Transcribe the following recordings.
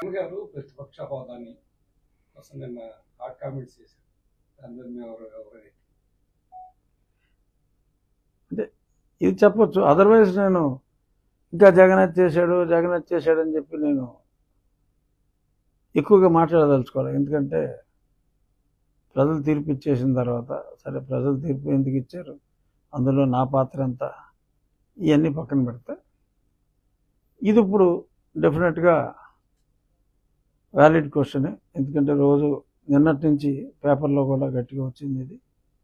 గారు ప్రతిపక్ష హోదాని కోసం నిన్న హాట్ కామెంట్స్ చేశారు. దాని మీద అంటే ఇది చెప్పొచ్చు. అదర్వైజ్ నేను ఇంకా జగన్ చేశాడు అని చెప్పి నేను ఎక్కువగా మాట్లాడదలుచుకోవాలి. ఎందుకంటే ప్రజలు తీర్పు ఇచ్చేసిన తర్వాత సరే ప్రజలు తీర్పు ఎందుకు ఇచ్చారు, అందులో నా పాత్ర ఎంత, ఇవన్నీ పక్కన పెడితే ఇది ఇప్పుడు డెఫినెట్గా వ్యాలిడ్ క్వశ్చనే. ఎందుకంటే రోజు నిన్నటి నుంచి పేపర్లో కూడా గట్టిగా వచ్చింది. ఇది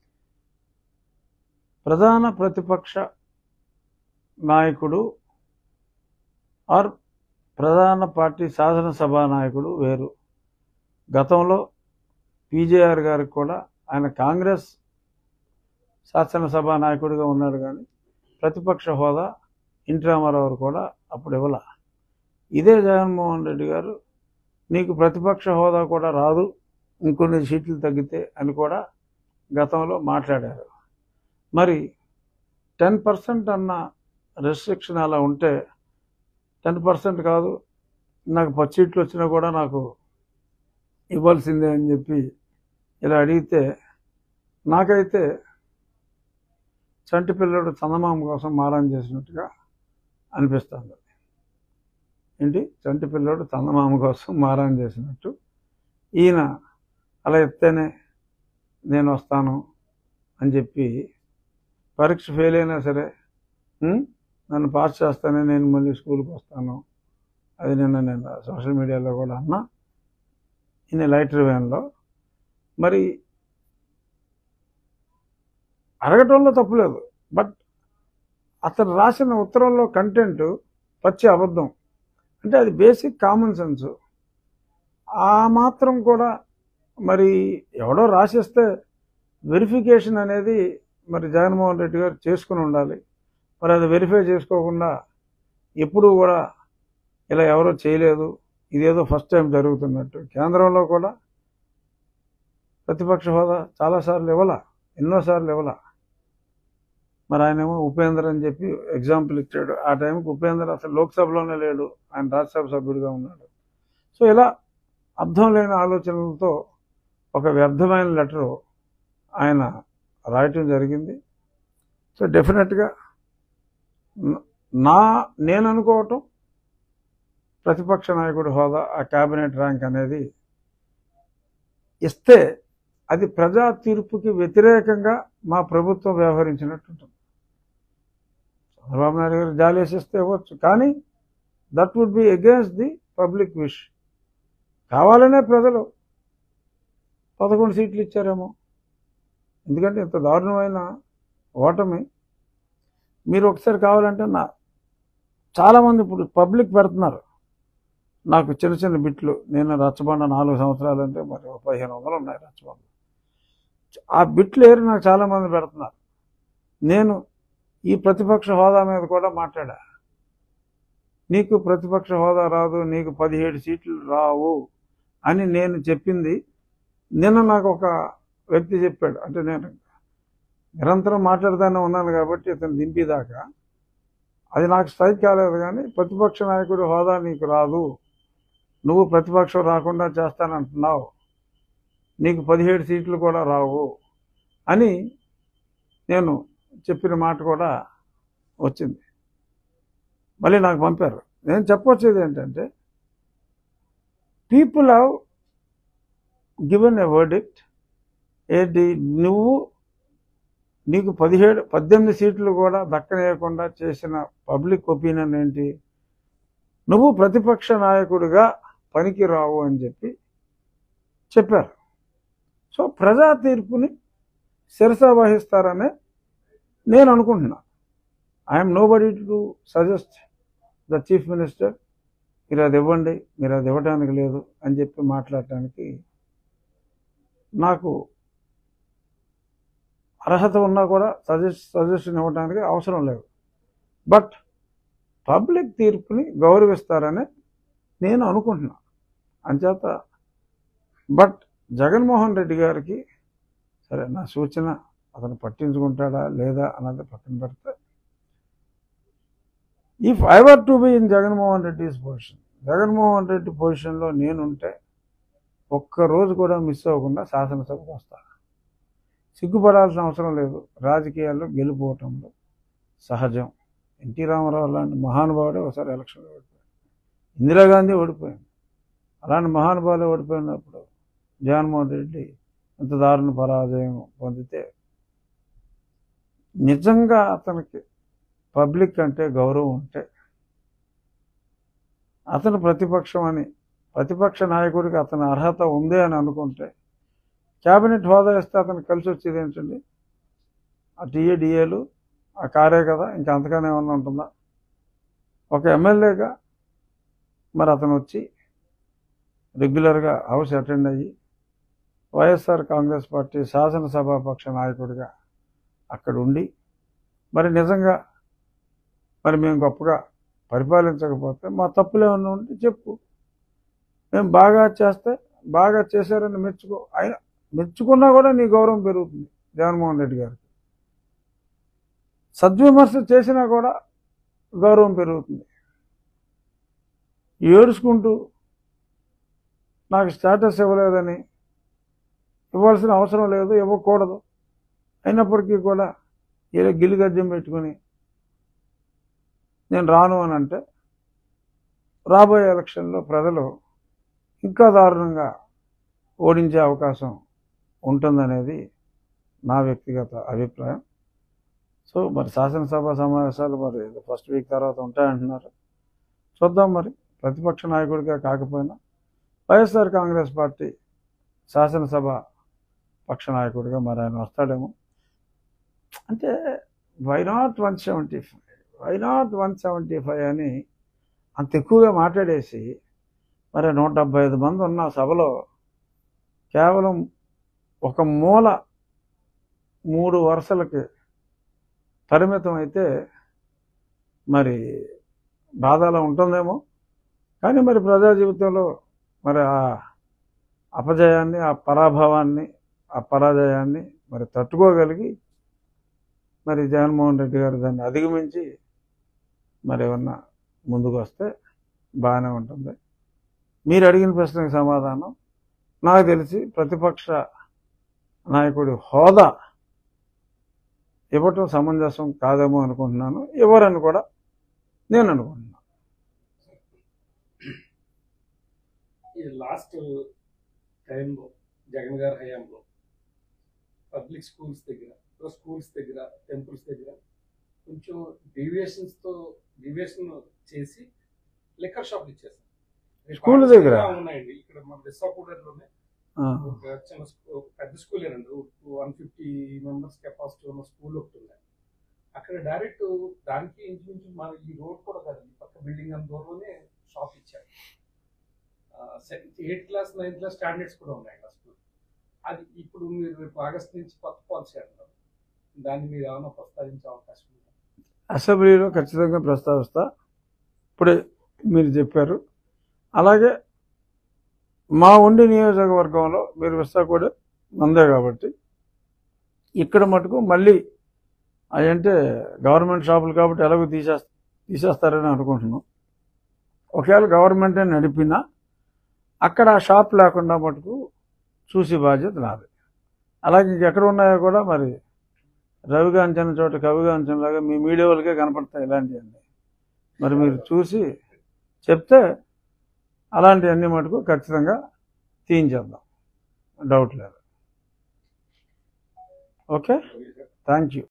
ప్రధాన ప్రతిపక్ష నాయకుడు ఆర్ ప్రధాన పార్టీ శాసనసభా నాయకుడు వేరు. గతంలో పీజేఆర్ గారికి కూడా ఆయన కాంగ్రెస్ శాసనసభా నాయకుడిగా ఉన్నాడు, కానీ ప్రతిపక్ష హోదా ఎన్టీ రామారావు కూడా అప్పుడు ఇవ్వాల. ఇదే జగన్మోహన్ రెడ్డి గారు నీకు ప్రతిపక్ష హోదా కూడా రాదు ఇంకొన్ని సీట్లు తగ్గితే అని కూడా గతంలో మాట్లాడారు. మరి 10% అన్న రెస్ట్రిక్షన్ అలా ఉంటే 10% కాదు, నాకు 10 సీట్లు వచ్చినా కూడా నాకు ఇవ్వాల్సిందే అని చెప్పి ఇలా అడిగితే నాకైతే చంటి పిల్లడు చందమామ కోసం మారం చేసినట్టుగా అనిపిస్తుంది. ఏంటి, చంటి పిల్లడు చందమామ కోసం మారం చేసినట్టు ఈయన అలా చెప్తేనే నేను వస్తాను అని చెప్పి పరీక్ష ఫెయిల్ అయినా సరే నన్ను పాస్ చేస్తానే నేను మళ్ళీ స్కూల్కి వస్తాను. అది నేను సోషల్ మీడియాలో కూడా అన్నా, ఈయన లైటర్ వ్యాన్లో. మరి అడగటంలో తప్పులేదు, బట్ అతను రాసిన ఉత్తరంలో కంటెంట్ పచ్చి అబద్ధం. అంటే అది బేసిక్ కామన్ సెన్స్. ఆ మాత్రం కూడా మరి ఎవడో రాసిస్తే వెరిఫికేషన్ అనేది మరి జగన్మోహన్ రెడ్డి గారు చేసుకుని ఉండాలి. మరి అది వెరిఫై చేసుకోకుండా ఎప్పుడూ కూడా ఇలా ఎవరో చేయలేదు, ఇదేదో ఫస్ట్ టైం జరుగుతున్నట్టు. కేంద్రంలో కూడా ప్రతిపక్ష హోదా చాలాసార్లు ఇవ్వాల, ఎన్నోసార్లు ఇవ్వాల. మరి ఆయనేమో ఉపేందర్ అని చెప్పి ఎగ్జాంపుల్ ఇచ్చాడు. ఆ టైంకి ఉపేందర్ అసలు లోక్సభలోనే లేడు, ఆయన రాజ్యసభ సభ్యుడిగా ఉన్నాడు. సో ఇలా అర్థం లేని ఆలోచనలతో ఒక వ్యర్థమైన లెటరు ఆయన రాయటం జరిగింది. సో డెఫినెట్గా నేను అనుకోవటం ప్రతిపక్ష నాయకుడి హోదా, ఆ క్యాబినెట్ ర్యాంక్ అనేది ఇస్తే అది ప్రజా తీర్పుకి వ్యతిరేకంగా మా ప్రభుత్వం వ్యవహరించినట్టు ఉంటుంది. చంద్రబాబు నాయుడు గారు జాలేసిస్తే ఇవ్వచ్చు, కానీ that would be against the public wish. కావాలనే ప్రజలు 11 సీట్లు ఇచ్చారేమో. ఎందుకంటే ఇంత దారుణమైన ఓటమి మీరు ఒకసారి కావాలంటే చాలామంది ఇప్పుడు పబ్లిక్ పెడుతున్నారు నాకు చిన్న చిన్న బిట్లు. నేను రచ్చబండ 4 సంవత్సరాలు అంటే మరి 1500 ఉన్నాయి రచ్చబండ. ఆ బిట్లు ఏరి నాకు చాలామంది పెడుతున్నారు. నేను ఈ ప్రతిపక్ష హోదా మీద కూడా మాట్లాడా. నీకు ప్రతిపక్ష హోదా రాదు, నీకు 17 సీట్లు రావు అని నేను చెప్పింది నిన్న నాకు ఒక వ్యక్తి చెప్పాడు. అంటే నేను నిరంతరం మాట్లాడుతూనే ఉన్నాను కాబట్టి ఇతను దింపేదాకా అది నాకు స్ట్రైక్ కాలేదు. కానీ ప్రతిపక్ష నాయకుడి హోదా నీకు రాదు, నువ్వు ప్రతిపక్షం రాకుండా చేస్తానంటున్నావు, నీకు 17 సీట్లు కూడా రావు అని నేను చెప్పిన మాట కూడా వచ్చింది. మళ్ళీ నాకు పంపారు. నేను చెప్పొచ్చేది ఏంటంటే people have given a verdict. ఏంటి, నీకు 18 సీట్లు కూడా దక్కనేయకుండా చేసిన పబ్లిక్ ఒపీనియన్ ఏంటి, నువ్వు ప్రతిపక్ష నాయకుడిగా పనికి రావు అని చెప్పారు. సో ప్రజా తీర్పుని శిరస వహిస్తారనే నేను అనుకుంటున్నా. I'm nobody to suggest the chief minister మీరు అది ఇవ్వండి, మీరు అది ఇవ్వడానికి లేదు అని చెప్పి మాట్లాడటానికి నాకు అర్హత ఉన్నా కూడా సజెషన్ ఇవ్వడానికి అవసరం లేదు. బట్ పబ్లిక్ తీర్పుని గౌరవిస్తారని నేను అనుకుంటున్నా. అంచేత బట్ జగన్మోహన్ రెడ్డి గారికి సరే నా సూచన అతను పట్టించుకుంటాడా లేదా అన్నది పక్కన పెడితే, if I were to be in Jaganmohan Reddy's position, Jaganmohan Reddy పొజిషన్లో నేనుంటే ఒక్కరోజు కూడా మిస్ అవ్వకుండా శాసనసభకు వస్తాను. సిగ్గుపడాల్సిన అవసరం లేదు. రాజకీయాల్లో గెలిపోవటంలో సహజం. ఎన్టీ రామారావు లాంటి మహానుభావుడే ఒకసారి ఎలక్షన్లో ఓడిపోయాడు. ఇందిరాగాంధీ ఓడిపోయింది. అలాంటి మహానుభావులు ఓడిపోయినప్పుడు జగన్మోహన్ రెడ్డి ఎంత దారుణ పరాజయం పొందితే నిజంగా అతనికి పబ్లిక్ అంటే గౌరవం ఉంటే అతను ప్రతిపక్ష నాయకుడికి అతని అర్హత ఉంది అని అనుకుంటే క్యాబినెట్ హోదా ఇస్తే అతను కలిసి వచ్చేది ఏంటండి? ఆ డిఏలు ఆ కారే కదా, ఇంకా అంతగానే ఏమన్నా ఉంటుందా? ఒక ఎమ్మెల్యేగా మరి అతను వచ్చి రెగ్యులర్గా హౌస్ అటెండ్ అయ్యి వైఎస్ఆర్ కాంగ్రెస్ పార్టీ శాసనసభాపక్ష నాయకుడిగా అక్కడ ఉండి మరి నిజంగా మరి మేము గొప్పగా పరిపాలించకపోతే మా తప్పులు ఏమన్నా ఉంటే చెప్పు. మేము బాగా చేశారని మెచ్చుకున్నా కూడా నీ గౌరవం పెరుగుతుంది. జగన్మోహన్ రెడ్డి గారికి సద్విమర్శ చేసినా కూడా గౌరవం పెరుగుతుంది. ఏడుచుకుంటూ నాకు స్టేటస్ ఇవ్వలేదని, ఇవ్వాల్సిన అవసరం లేదు, ఇవ్వకూడదు, అయినప్పటికీ కూడా ఏదో గిలిగజ్జం పెట్టుకుని నేను రాను అని అంటే రాబోయే ఎలక్షన్లో ప్రజలు ఇంకా దారుణంగా ఓడించే అవకాశం ఉంటుందనేది నా వ్యక్తిగత అభిప్రాయం. సో మరి శాసనసభ సమావేశాలు మరి ఫస్ట్ వీక్ తర్వాత ఉంటాయంటున్నారు. చూద్దాం. మరి ప్రతిపక్ష నాయకుడిగా కాకపోయినా వైఎస్ఆర్ కాంగ్రెస్ పార్టీ శాసనసభ పక్ష నాయకుడిగా మరి ఆయన వస్తాడేమో. అంటే వై నాట్ 175 అని అంత ఎక్కువగా మాట్లాడేసి మరి 175 మంది ఉన్న సభలో కేవలం ఒక మూల 3 వరుసలకి పరిమితం అయితే మరి బాధలా ఉంటుందేమో. కానీ మరి ప్రజా జీవితంలో మరి ఆ అపజయాన్ని, ఆ పరాభవాన్ని, ఆ పరాజయాన్ని మరి తట్టుకోగలిగి మరి జగన్మోహన్ రెడ్డి గారు దాన్ని అధిగమించి మరి ఏమన్నా ముందుకు వస్తే బాగానే ఉంటుంది. మీరు అడిగిన ప్రశ్నకు సమాధానం నాకు తెలిసి ప్రతిపక్ష నాయకుడి హోదా ఇవ్వటం సమంజసం కాదేమో అనుకుంటున్నాను. ఇవ్వరని కూడా నేను అనుకుంటున్నాను. ఈ లాస్ట్ టైంలో జగన్ గారి హయాంలో పబ్లిక్ స్కూల్స్ దగ్గర, టెంపుల్స్ దగ్గర కొంచెం డీవియేషన్ చేసి లిక్కర్ షాప్లు ఇచ్చేసారు. స్కూల్ దగ్గర ఉన్నాయండి. ఇక్కడ మన విశాఖపట్నంలోనే చిన్న పెద్ద స్కూల్ ఏనండి, 150 మెంబర్స్ కెపాసిటీ ఉన్న స్కూల్ ఒకటి ఉంది. అక్కడ డైరెక్ట్ దానికి ఇంచుమించు మన ఈ రోడ్ కూడా కాదు, ఈ పక్క బిల్డింగ్ అంత దూరంలోనే షాప్ ఇచ్చారు. 8th class 9th class standards కూడా ఉన్నాయండి ఆ స్కూల్. అది ఇప్పుడు మీరు రేపు ఆగస్టు నుంచి కొత్త పాలసీ అంటారు, దాన్ని మీరు ఏమైనా ప్రస్తావించే అవకాశం ఉంది? అసెంబ్లీలో ఖచ్చితంగా ప్రస్తావిస్తా. ఇప్పుడే మీరు చెప్పారు. అలాగే మా ఉండి నియోజకవర్గంలో మీరు విశాఖపట్నం మందే కాబట్టి ఇక్కడ మటుకు మళ్ళీ అవంటే గవర్నమెంట్ షాపులు కాబట్టి ఎలాగో తీసేస్తారని అనుకుంటున్నాం. ఒకవేళ గవర్నమెంటే నడిపినా అక్కడ ఆ షాప్ లేకుండా మటుకు చూసి బాధ్యత నాది. అలాగే ఇంకెక్కడ ఉన్నాయో కూడా మరి రవిగాంచిన చోట కవిగాంచనలాగా మీ మీడియా వాళ్ళకే కనపడతాయి ఇలాంటివన్నీ. మరి మీరు చూసి చెప్తే అలాంటివన్నీ మటుకు ఖచ్చితంగా తీయించేద్దాం, డౌట్ లేదు. Okay, thank you.